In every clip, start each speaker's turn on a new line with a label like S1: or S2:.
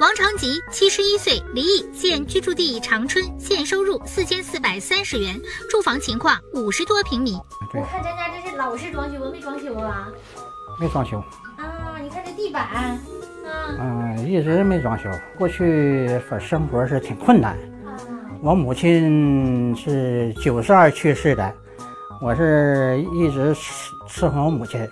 S1: 王长吉71岁，离异，现居住地长春，现收入4430元，住房情况50多平米。
S2: 我看咱家这是老式装修，没装修啊？
S3: 没装修。
S2: 啊，你看这地板，
S3: 一直没装修。过去生活是挺困难。我母亲是92去世的，我是一直伺候我母亲。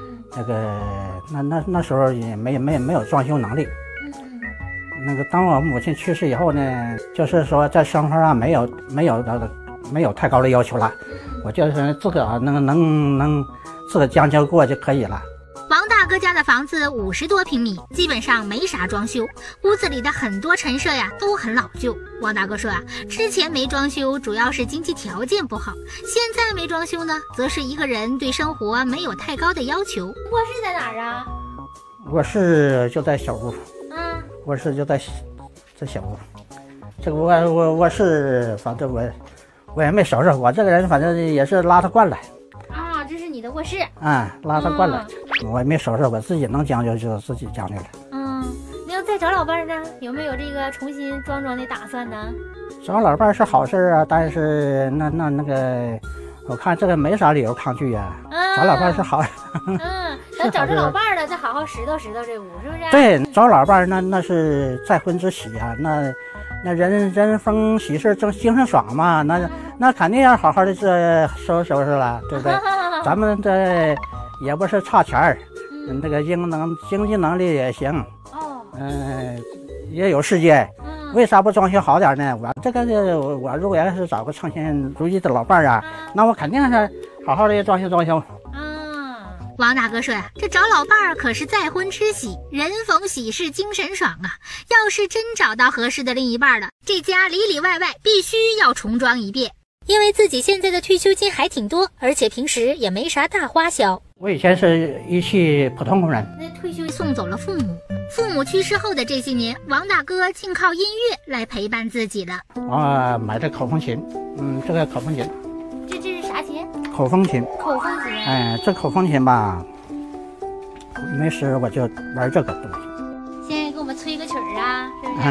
S3: 那时候也没有装修能力。当我母亲去世以后呢，就是说在生活上没有太高的要求了，我就是自个儿能自个将就过就可以了。
S1: 王大哥家的房子50多平米，基本上没啥装修，屋子里的很多陈设呀都很老旧。王大哥说之前没装修主要是经济条件不好，现在没装修呢，则是一个人对生活没有太高的要求。
S2: 卧室在哪儿啊？
S3: 卧室就在小屋。卧室就在小屋。这个卧室，反正我也没收拾，我这个人反正也是邋遢惯了。
S2: 这是你的卧室。
S3: 邋遢惯了，我也没收拾，我自己能将就就自己将就了。
S2: 你要再找老伴呢，有没有这个重新装的打算呢？
S3: 找老伴是好事啊，但是那个，我看这个没啥理由抗拒呀。找老伴是好。
S2: 咱找着老伴了，再好好拾掇这屋，是不是？
S3: 对，找老伴那是再婚之喜啊，那人逢喜事正精神爽嘛，那肯定要好好的收拾了，对不对？咱们这也不是差钱儿，这个经济能力也行，也有时间，为啥不装修好点呢？我如果要是找个称心如意的老伴啊，那我肯定是好好的装修。
S1: 王大哥说这找老伴儿可是再婚之喜，人逢喜事精神爽啊！要是真找到合适的另一半了，这家里里外外必须要重装一遍。因为自己现在的退休金还挺多，而且平时也没啥大花销。
S3: 我以前是一期普通工人，
S1: 那退休送走了父母。父母去世后的这些年，王大哥竟靠音乐来陪伴自己了。
S3: 买这口风琴，这个口风琴，
S2: 这是啥琴？
S3: 口风琴。这口风琴吧，没事我就玩这个东西。
S2: 现在给我们吹个曲儿啊，是不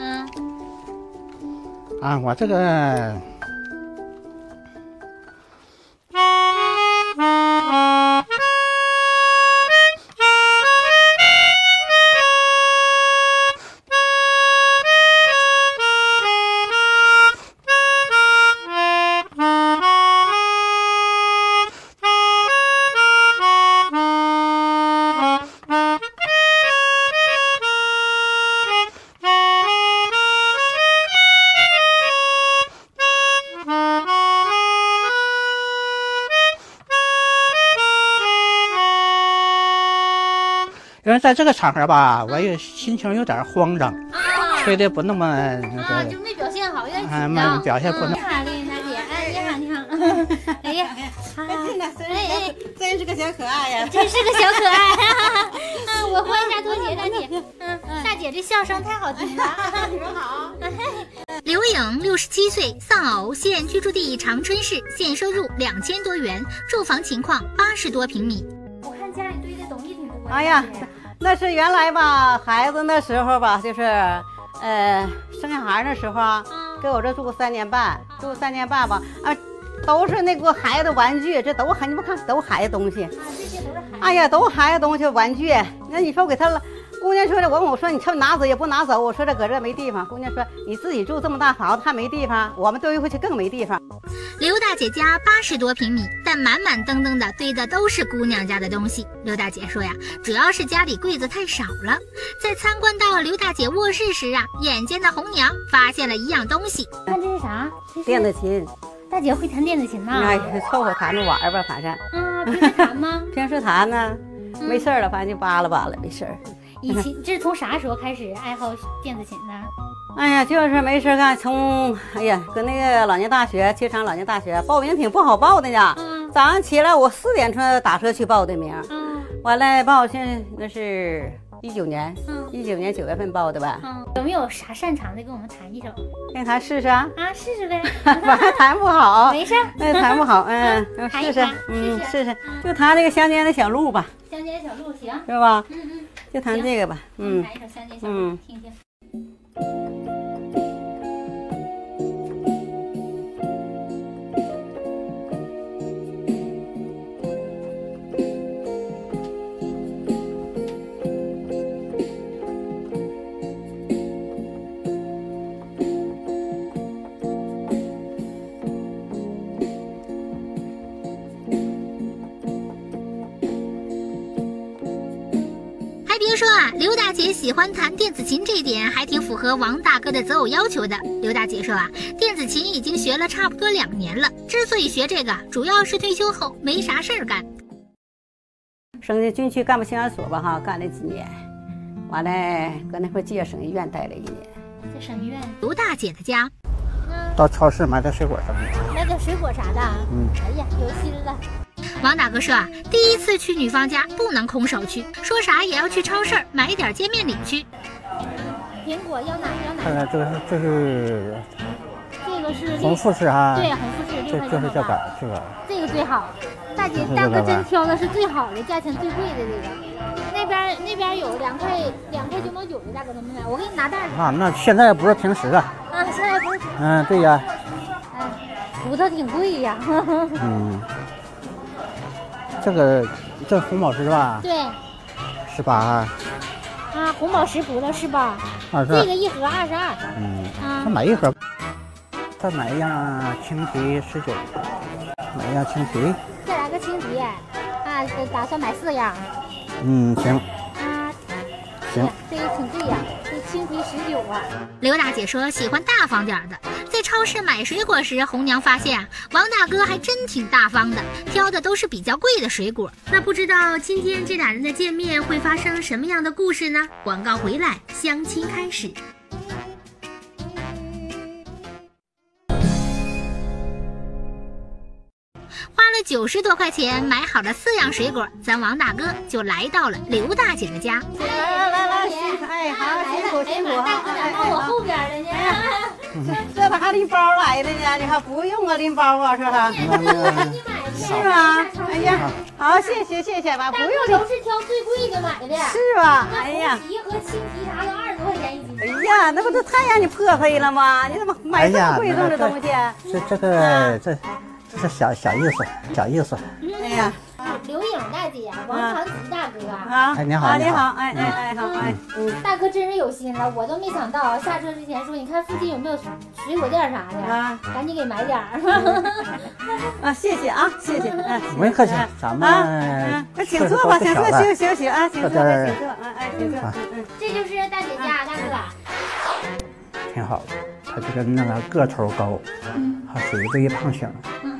S2: 是？
S3: 我这个。因为在这个场合吧，我也心情有点慌张，吹的不那么
S2: 就没表现好，有点紧张。
S3: 表现不那么。
S2: 你好，丽娜姐，你好。哎呀，
S4: 真是个小可爱呀！
S2: 真是个小可爱。我换一下拖鞋，大姐。大姐这笑声太好听了。
S4: 你们好。
S1: 刘颖67岁，丧偶，现居住地长春市，现收入2000多元，住房情况80多平米。
S2: 我看家里堆的东西挺多。
S4: 哎呀，那是原来吧，孩子那时候吧，就是生小孩那时候啊，给我这住3年半，吧，都是那个孩子玩具，这都你们看都孩子东西。
S2: 这些都是孩子。
S4: 哎呀，都孩子东西玩具。那你说给他了。姑娘说的，我说你这拿走也不拿走，我说这搁这没地方。姑娘说你自己住这么大房子还没地方，我们堆回去更没地方。
S1: 刘大姐家80多平米，但满满登登的堆的都是姑娘家的东西。刘大姐说主要是家里柜子太少了。在参观到刘大姐卧室时眼尖的红娘发现了一样东西。
S2: 看这是啥？
S4: 电子琴。
S2: 大姐会弹电子琴呐？
S4: 凑合弹着玩吧，反正。
S2: 平时弹吗？
S4: 平时弹呢，没事了，反正就扒拉扒拉，没事。
S2: 以前这是从啥时候开始爱好电子琴呢？
S4: 哎呀，就是没事干，搁那个老年大学，机场老年大学报名挺不好报的呢。早上起来我4点钟打车去报的名。完了报那是19年，19年9月份报的吧。
S2: 有没有啥擅长的，跟我们弹一首？
S4: 跟他试试啊？
S2: 试试呗。
S4: 反正弹不好。
S2: 没事。
S4: 弹不好，试试，试试，就弹这个乡间的小路吧。
S2: 乡间小路行，
S4: 是吧？就弹这个吧。
S2: 弹一首乡间小路，听听。
S1: 说啊，刘大姐喜欢弹电子琴这一点还挺符合王大哥的择偶要求的。刘大姐说啊，电子琴已经学了差不多2年了，之所以学这个，主要是退休后没啥事儿干。
S4: 升进军区干部训练所吧哈，干了几年，完了搁那块介省医院待了1年。
S2: 在省医院，
S1: 刘大姐的家，
S3: 到超市买点水果什么的。
S2: 买点水果啥的。哎呀，有心了。
S1: 王大哥说啊，第一次去女方家不能空手去，说啥也要去超市买点见面礼去。
S2: 苹果要哪？
S3: 看看这是
S2: 这个是
S3: 红富士哈。
S2: 对，红富士6块
S3: 就是这个这个。
S2: 这个最好，大哥真挑的是最好的，价钱最贵的这个。那边有2块9毛9的，大哥能不能买？我给你拿袋子。
S3: 啊，那现在不是平时啊。
S2: 啊，现在不是。
S3: 对呀。
S2: 哎，葡萄挺贵呀。
S3: 这红宝石吧？
S2: 对。
S3: 18啊。
S2: 啊，红宝石葡萄18。
S3: 22。
S2: 这个1盒22。
S3: 再买1盒。再买一样青提19。买一样青提。
S2: 再来个青提。啊，打算买4样。
S3: 行。行。
S2: 这个挺贵呀，这青提19啊。
S1: 刘大姐说喜欢大方点的，在超市买水果时，红娘发现啊，王大哥还真挺大方的，挑的都是比较贵的水果。那不知道今天这俩人的见面会发生什么样的故事呢？广告回来，相亲开始。花了90多块钱买好了4样水果，咱王大哥就来到了刘大姐的家。
S4: 来，哎，好，辛苦
S2: 大哥咋到我后边了呢？
S4: 这咋还拎包来的呢？你还不用啊，拎包啊，是吧？是吗？哎呀，好，谢谢吧，不用
S2: 拎。都是挑最贵的买的。
S4: 是吧？哎呀，
S2: 红提和青提啥都20多块钱1斤。
S4: 哎呀，那不都太让你破费了吗？你怎么买这么贵重的东西？
S3: 这小意思。
S4: 哎呀，
S2: 刘颖大姐，王长吉大哥
S3: 啊，你好，
S4: 你好，哎，好，
S2: 大哥真是有心了，我都没想到下车之前说，你看附近有没有水果店啥的啊，赶紧给买点
S4: 啊，谢谢啊，谢谢，
S3: 不用客气，咱们
S4: 请坐吧，请坐，休息啊，请坐，请坐，
S2: 这就是大姐家，大哥，
S3: 挺好的，他这个那个个头高，还属于微胖型。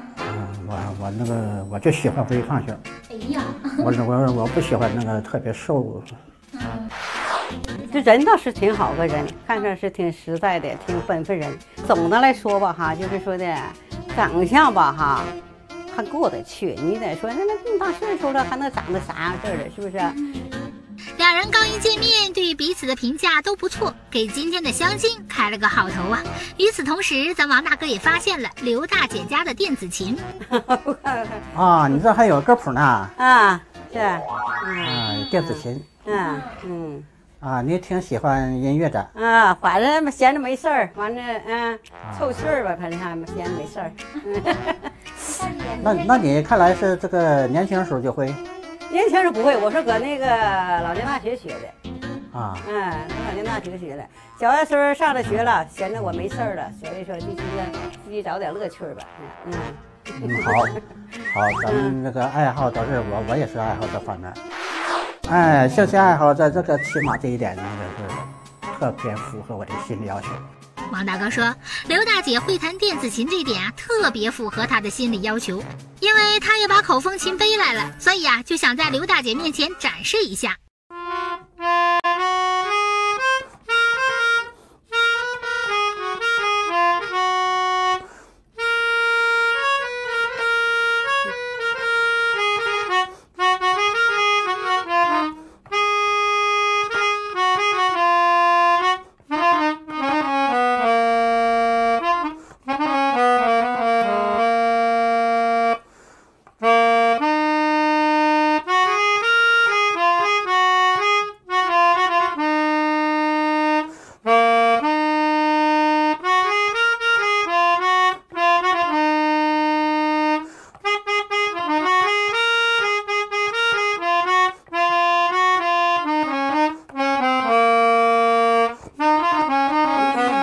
S3: 我就喜欢微胖型。
S2: 哎呀，
S3: 我不喜欢那个特别瘦。
S4: 这人倒是挺好个人，看着是挺实在的，挺本分人。总的来说吧哈，就是说的长相吧哈，还过得去。你得说那么大岁数了，还能长得啥样式的，是不是？
S1: 两人刚一见面，对于彼此的评价都不错，给今天的相亲开了个好头啊。与此同时，咱王大哥也发现了刘大姐家的电子琴。
S3: 啊，你这还有歌谱呢？
S4: 啊，是。
S3: 电子琴。啊，你挺喜欢音乐的。
S4: 啊，反正闲着没事儿，完了凑趣儿吧，反正还闲着没事儿。
S3: 那你看来是这个年轻时候就会。
S4: 年轻时不会，我是搁那个老年大学学的。
S3: 啊，
S4: 老年大学学的。小学时候上了学了，闲着我没事儿了，所以说就自己找点乐趣吧。
S3: 好，咱们这个爱好都是我也是爱好这方面。哎，兴趣爱好在这个起码这一点呢，就是特别符合我的心理要求。
S1: 王大哥说，刘大姐会弹电子琴这点啊，特别符合他的心理要求，因为他也把口风琴背来了，所以啊，就想在刘大姐面前展示一下。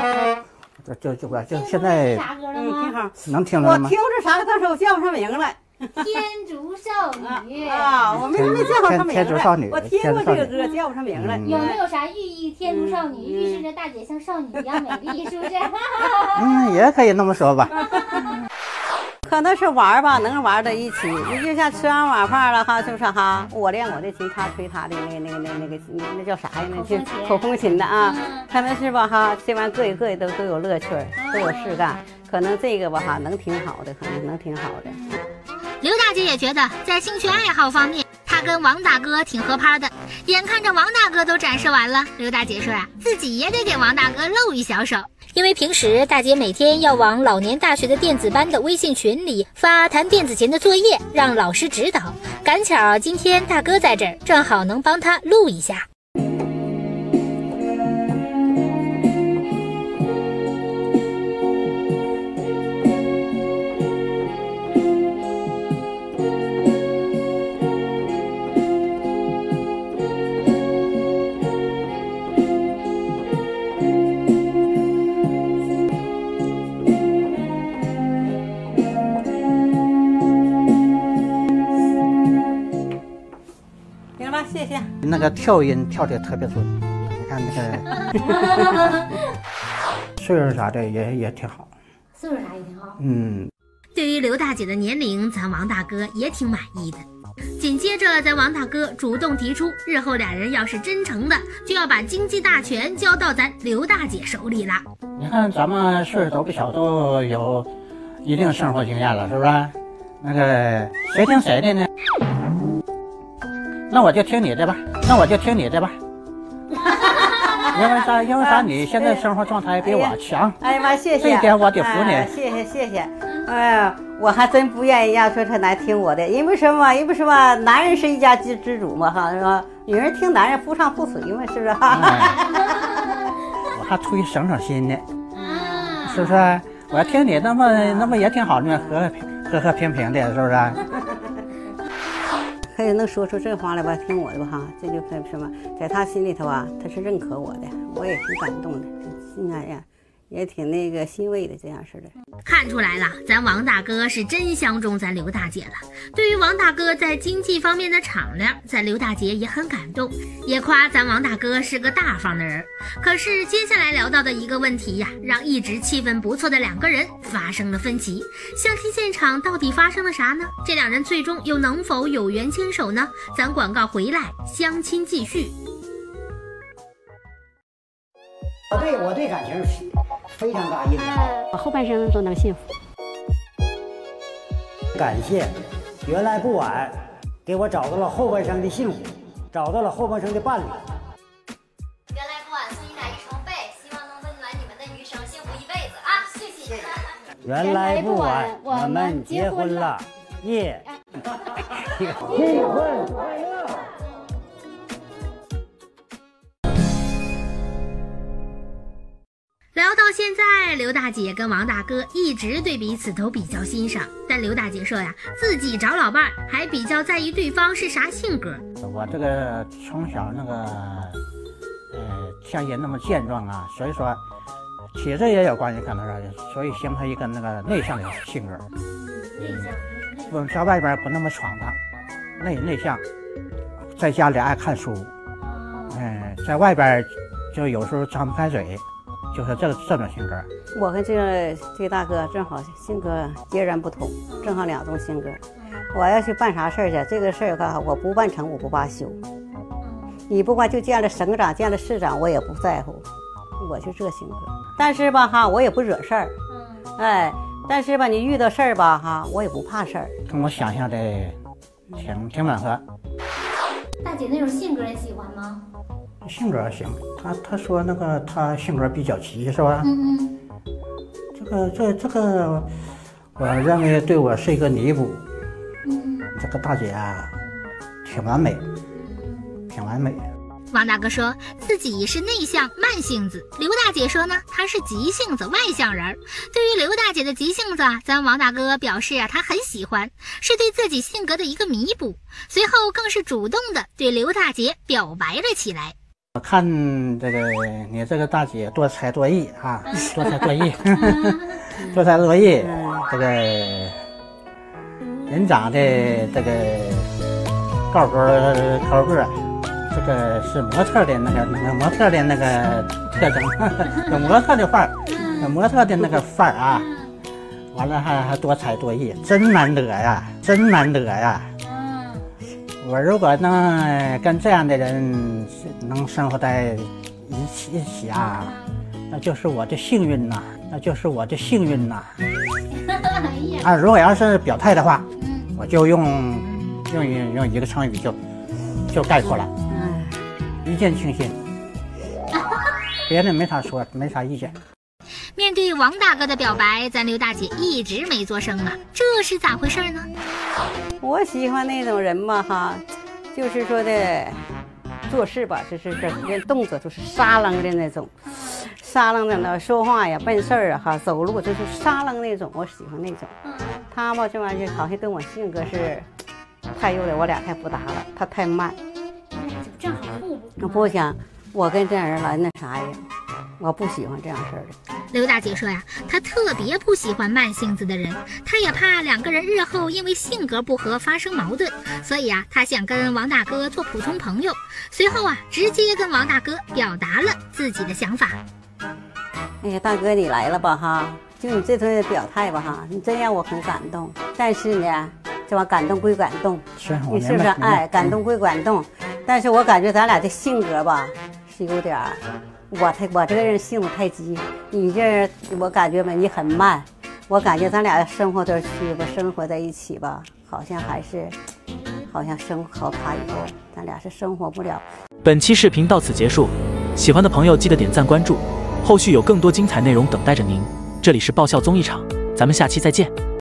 S1: 就现在
S4: 挺好，
S3: 能听着吗？
S4: 我听着啥，但是我叫不上名来。
S2: 天竺少女
S4: 我没叫不上名
S3: 天竺少女，
S4: 我听过这个歌，叫不上名了。
S2: 有没有啥寓意？天竺少女预示着大姐像少女一样美丽，是不是？
S3: 也可以那么说吧。
S4: 可能是玩吧，能玩到一起。你就像吃完晚饭了哈，是不是哈？我练我的琴，他吹他的那叫啥呀？那就口风琴的啊。可能是吧哈，这玩意各一都有乐趣，都有事干。可能这个吧哈，能挺好的，可能能挺好的。
S1: 刘大姐也觉得，在兴趣爱好方面，她跟王大哥挺合拍的。眼看着王大哥都展示完了，刘大姐说呀，自己也得给王大哥露一小手。因为平时大姐每天要往老年大学的电子班的微信群里发弹电子琴的作业，让老师指导。赶巧今天大哥在这儿，正好能帮他录一下。
S4: 谢谢。
S3: 那个跳音跳得特别准，你看那个岁数啥的也挺好，
S2: 岁数啥也挺好。
S1: 对于刘大姐的年龄，咱王大哥也挺满意的。紧接着，咱王大哥主动提出，日后俩人要是真成的，就要把经济大权交到咱刘大姐手里了。
S3: 你看咱们岁数都不小，都有一定生活经验了，是不是？那个谁听谁的呢？那我就听你的吧，因为啥？你现在生活状态比我强。
S4: 哎呀妈，谢谢，
S3: 这一点我得服你。
S4: 谢谢。哎呀，我还真不愿意让说他来听我的，因为什么？男人是一家之主嘛，哈，是吧？女人听男人夫唱妇随嘛，是不是？
S3: 我还图省心呢，是不是？我要听你，那么也挺好的，和平的，是不是？
S4: 可以能说出这话来吧，听我的吧哈，这就可以什么，在他心里头啊，他是认可我的，我也挺感动的，应该呀，也挺那个欣慰的这样似的。
S1: 看出来了，咱王大哥是真相中咱刘大姐了。对于王大哥在经济方面的敞亮，咱刘大姐也很感动，也夸咱王大哥是个大方的人。可是接下来聊到的一个问题呀，让一直气氛不错的两个人发生了分歧。相亲现场到底发生了啥呢？这两人最终又能否有缘牵手呢？咱广告回来，相亲继续。
S5: 我对感情非常大印象，
S6: 我后半生都能幸福。
S5: 感谢原来不晚给我找到了后半生的幸福，找到了后半生的伴侣。
S7: 原来不晚送你俩一床被，希望能温暖你们的余生，幸福一辈子啊！谢谢。
S5: 原来不晚，我们结婚了，耶！新婚快乐！
S1: 聊到现在，刘大姐跟王大哥一直对彼此都比较欣赏，但刘大姐说呀，自己找老伴儿还比较在意对方是啥性格。
S3: 我这个从小那个像人那么健壮啊，所以说体质也有关系，可能是所以形成一个那个内向的性格。我在外边不那么闯荡，内向，在家里爱看书，在外边就有时候张不开嘴。就是这种性格，
S4: 我跟这个大哥正好性格截然不同，正好两种性格。我要去办啥事儿去，这个事儿的话，我不办成我不罢休。你不管就见了省长见了市长，我也不在乎，我就这性格。但是吧哈，我也不惹事儿，但是吧你遇到事儿吧哈，我也不怕事儿，
S3: 跟我想象的挺吻合。
S2: 大姐那种性格你喜欢吗？
S3: 性格行，他说那个他性格比较急是吧？这个，我认为对我是一个弥补。这个大姐啊，挺完美。
S1: 王大哥说自己是内向慢性子，刘大姐说呢，她是急性子外向人。对于刘大姐的急性子啊，咱王大哥表示啊，他很喜欢，是对自己性格的一个弥补。随后更是主动的对刘大姐表白了起来。
S3: 我看这个你这个大姐多才多艺啊，多才多艺，这个人长得这个高个高个，这个是模特的那个特征，有模特的范儿，有模特的那个范儿啊。完了还多才多艺，真难得呀，真难得呀。我如果能跟这样的人能生活在一起啊，那就是我的幸运呐，那就是我的幸运呐。啊，如果要是表态的话，我就用一个成语就概括了，一见倾心。别的没啥说，没啥意见。
S1: 面对王大哥的表白，咱刘大姐一直没作声啊，这是咋回事呢？
S4: 我喜欢那种人嘛哈，就是说的做事吧，这人动作就是沙楞的那种，沙楞的呢，说话呀办事儿啊哈，走路就是沙楞那种，我喜欢那种。他吧这玩意儿好像跟我性格是太有点，我俩太不搭了，他太慢。
S2: 正好互补。
S4: 我不想我跟这样人来那啥呀，我不喜欢这样事儿的。
S1: 刘大姐说呀，她特别不喜欢慢性子的人，她也怕两个人日后因为性格不合发生矛盾，所以啊，她想跟王大哥做普通朋友。随后啊，直接跟王大哥表达了自己的想法。
S4: 哎呀，大哥你来了吧哈，就你这次表态吧哈，你真让我很感动。但是呢，这玩意感动归感动，你是不是？哎，感动归感动，但是我感觉咱俩这性格吧，是有点儿。我这个人性子太急，你这我感觉吧，你很慢，我感觉咱俩生活在一起吧，好像好怕以后咱俩是生活不了。
S8: 本期视频到此结束，喜欢的朋友记得点赞关注，后续有更多精彩内容等待着您。这里是爆笑综艺场，咱们下期再见。